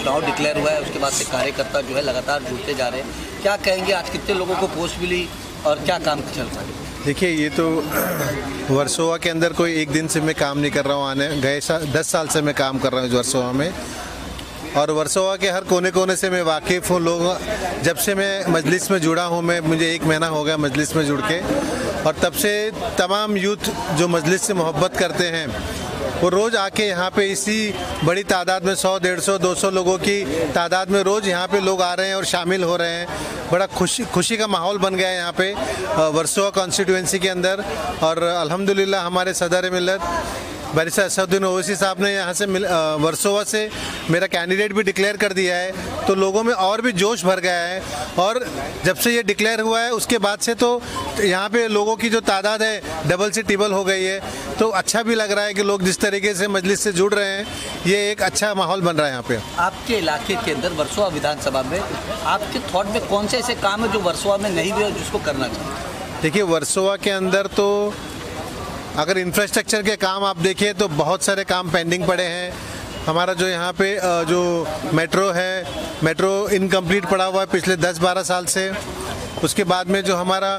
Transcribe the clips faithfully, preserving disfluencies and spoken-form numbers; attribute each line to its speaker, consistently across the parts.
Speaker 1: चुनाव डिक्लेयर हुआ है उसके बाद से कार्यकर्ता जो है लगातार जुड़ते जा रहे हैं, क्या कहेंगे आज कितने लोगों को पोस्ट मिली और क्या काम चल रहा है?
Speaker 2: देखिए, ये तो वर्सोवा के अंदर कोई एक दिन से मैं काम नहीं कर रहा हूँ, आने गए साल दस साल से मैं काम कर रहा हूँ इस वर्सोवा में, और वर्सोवा के हर कोने कोने से मैं वाकिफ़ हूँ। लोग जब से मैं मजलिस में जुड़ा हूँ, मैं मुझे एक महीना हो गया मजलिस में जुड़ के, और तब से तमाम यूथ जो मजलिस से मोहब्बत करते हैं वो रोज़ आके यहाँ पे इसी बड़ी तादाद में सौ डेढ़ सौ दो सौ लोगों की तादाद में रोज़ यहाँ पे लोग आ रहे हैं और शामिल हो रहे हैं। बड़ा खुशी खुशी का माहौल बन गया है यहाँ पे वर्सोवा कॉन्स्टिट्यूएंसी के अंदर। और अल्हम्दुलिल्लाह हमारे सदर मिल्लत बैरिस्टर असदुद्दीन ओवैसी साहब ने यहाँ से वर्सोवा से मेरा कैंडिडेट भी डिक्लेयर कर दिया है, तो लोगों में और भी जोश भर गया है। और जब से ये डिक्लेयर हुआ है उसके बाद से तो यहाँ पे लोगों की जो तादाद है डबल से ट्रिपल हो गई है, तो अच्छा भी लग रहा है कि लोग जिस तरीके से मजलिस से जुड़ रहे हैं, ये एक अच्छा माहौल बन रहा है यहाँ पे।
Speaker 1: आपके इलाके के अंदर वर्सोवा विधानसभा में आपके थॉट में कौन से ऐसे काम है जो वर्सोवा में नहीं हुए और जिसको करना चाहिए?
Speaker 2: देखिए, वर्सोवा के अंदर तो अगर इंफ्रास्ट्रक्चर के काम आप देखिए तो बहुत सारे काम पेंडिंग पड़े हैं। हमारा जो यहाँ पे जो मेट्रो है, मेट्रो इनकम्प्लीट पड़ा हुआ है पिछले दस बारह साल से। उसके बाद में जो हमारा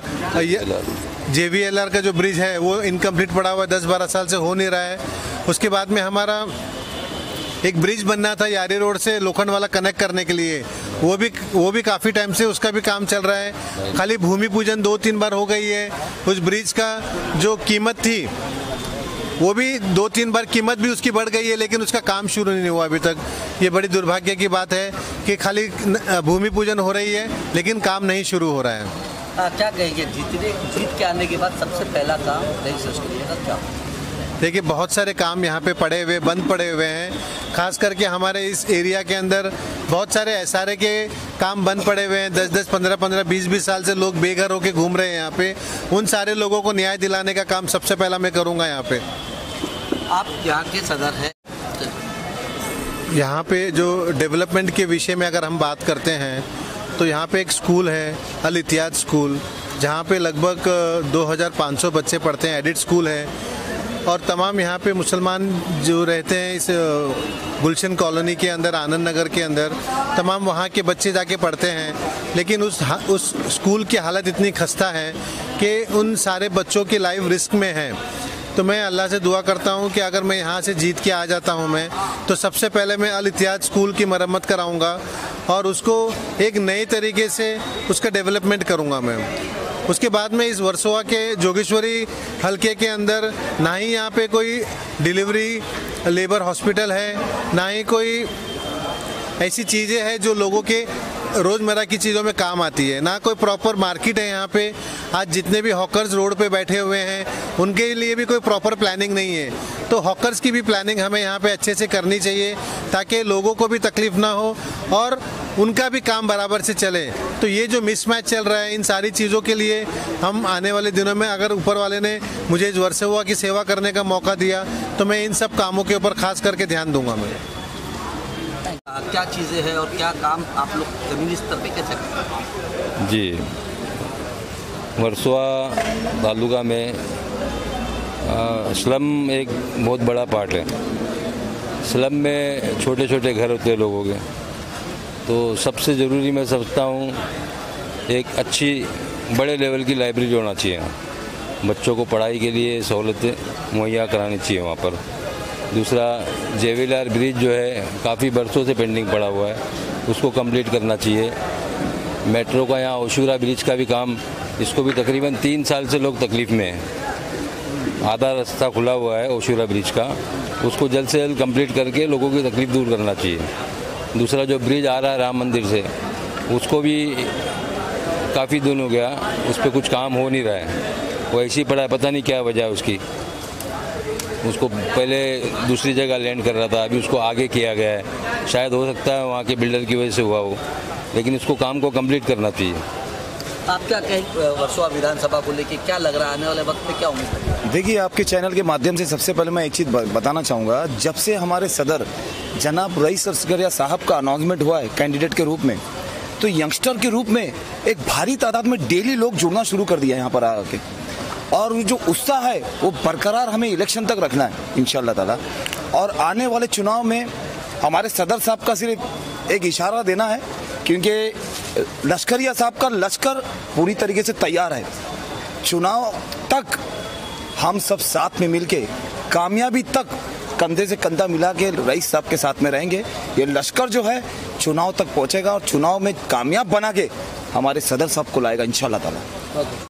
Speaker 2: जे वी एल आर का जो ब्रिज है वो इनकम्प्लीट पड़ा हुआ है, दस बारह साल से हो नहीं रहा है। उसके बाद में हमारा एक ब्रिज बनना था यारी रोड से लोखंड वाला कनेक्ट करने के लिए, वो भी वो भी काफ़ी टाइम से उसका भी काम चल रहा है। खाली भूमि पूजन दो तीन बार हो गई है। उस ब्रिज का जो कीमत थी वो भी दो तीन बार कीमत भी उसकी बढ़ गई है, लेकिन उसका काम शुरू नहीं हुआ अभी तक। ये बड़ी दुर्भाग्य की बात है कि खाली भूमि पूजन हो रही है लेकिन काम नहीं शुरू हो रहा है।
Speaker 1: आ, क्या कहेंगे जीतने जीत के आने के बाद सबसे पहला काम नई संस्कृति का क्या?
Speaker 2: देखिए, बहुत सारे काम यहाँ पे पड़े हुए बंद पड़े हुए हैं। खास करके हमारे इस एरिया के अंदर बहुत सारे एस आर ए के काम बंद पड़े हुए हैं। दस दस पंद्रह पंद्रह बीस बीस साल से लोग बेघर होके घूम रहे हैं यहाँ पे। उन सारे लोगों को न्याय दिलाने का काम सबसे पहला मैं करूँगा यहाँ पे।
Speaker 1: आप यहाँ के सदर हैं,
Speaker 2: यहाँ पे जो डेवलपमेंट के विषय में अगर हम बात करते हैं तो यहाँ पे एक स्कूल है अल इत्तिहाद स्कूल, जहाँ पे लगभग दो हज़ार पाँच सौ बच्चे पढ़ते हैं। एडिट स्कूल है, और तमाम यहाँ पे मुसलमान जो रहते हैं इस गुलशन कॉलोनी के अंदर, आनंद नगर के अंदर, तमाम वहाँ के बच्चे जाके पढ़ते हैं। लेकिन उस उस स्कूल की हालत इतनी खस्ता है कि उन सारे बच्चों की लाइफ रिस्क में है। तो मैं अल्लाह से दुआ करता हूँ कि अगर मैं यहाँ से जीत के आ जाता हूँ मैं, तो सबसे पहले मैं अल इत्तिहाद स्कूल की मरम्मत कराऊँगा और उसको एक नए तरीके से उसका डेवलपमेंट करूँगा मैं। उसके बाद में इस वर्सोवा के जोगेश्वरी हलके के अंदर ना ही यहाँ पे कोई डिलीवरी लेबर हॉस्पिटल है, ना ही कोई ऐसी चीज़ें हैं जो लोगों के रोज़मर्रा की चीज़ों में काम आती है, ना कोई प्रॉपर मार्केट है यहाँ पे। आज जितने भी हॉकर्स रोड पे बैठे हुए हैं उनके लिए भी कोई प्रॉपर प्लानिंग नहीं है। तो हॉकर्स की भी प्लानिंग हमें यहाँ पे अच्छे से करनी चाहिए ताकि लोगों को भी तकलीफ़ ना हो और उनका भी काम बराबर से चले। तो ये जो मिसमैच चल रहा है, इन सारी चीज़ों के लिए हम आने वाले दिनों में, अगर ऊपर वाले ने मुझे इस वर्सोवा की सेवा करने का मौका दिया, तो मैं इन सब कामों के ऊपर खास करके ध्यान दूंगा। मैं
Speaker 1: क्या चीज़ें हैं और क्या काम आप लोग ज़मीनी स्तर पे कैसे करते हैं?
Speaker 3: जी, वर्सोवा तालुका में आ, स्लम एक बहुत बड़ा पार्ट है। स्लम में छोटे छोटे घर होते हैं लोगों के, तो सबसे ज़रूरी मैं समझता हूँ एक अच्छी बड़े लेवल की लाइब्रेरी होना चाहिए। बच्चों को पढ़ाई के लिए सहूलतें मुहैया करानी चाहिए वहाँ पर। दूसरा, J V L R bridge जो है काफ़ी बरसों से पेंडिंग पड़ा हुआ है, उसको कंप्लीट करना चाहिए। मेट्रो का यहाँ ओशूरा ब्रिज का भी काम, इसको भी तकरीबन तीन साल से लोग तकलीफ़ में हैं। आधा रास्ता खुला हुआ है ओशूरा ब्रिज का, उसको जल्द से जल्द कंप्लीट करके लोगों की तकलीफ़ दूर करना चाहिए। दूसरा, जो ब्रिज आ रहा है राम मंदिर से, उसको भी काफ़ी दिन हो गया, उस पर कुछ काम हो नहीं रहा है, वो ऐसे ही पड़ा है, पता नहीं क्या वजह है उसकी। उसको पहले दूसरी जगह लैंड कर रहा था, अभी उसको आगे किया गया है। शायद हो सकता है वहाँ के बिल्डर की वजह से हुआ हो, लेकिन इसको काम को कंप्लीट करना चाहिए।
Speaker 1: आप क्या कहें वर्सोवा विधानसभा को लेके, क्या लग रहा है आने वाले वक्त में क्या उम्मीद है?
Speaker 4: देखिए, आपके चैनल के माध्यम से सबसे पहले मैं एक चीज़ बताना चाहूँगा। जब से हमारे सदर जनाब रईस असगरिया साहब का अनाउंसमेंट हुआ है कैंडिडेट के रूप में, तो यंगस्टर के रूप में एक भारी तादाद में डेली लोग जुड़ना शुरू कर दिया यहाँ पर आके, और जो उत्साह है वो बरकरार हमें इलेक्शन तक रखना है इंशाल्लाह ताला। और आने वाले चुनाव में हमारे सदर साहब का सिर्फ एक इशारा देना है, क्योंकि लश्करिया साहब का लश्कर पूरी तरीके से तैयार है। चुनाव तक हम सब साथ में मिलके कामयाबी तक कंधे से कंधा मिला के रईस साहब के साथ में रहेंगे। ये लश्कर जो है चुनाव तक पहुंचेगा और चुनाव में कामयाब बना के हमारे सदर साहब को लाएगा इंशाल्लाह ताला।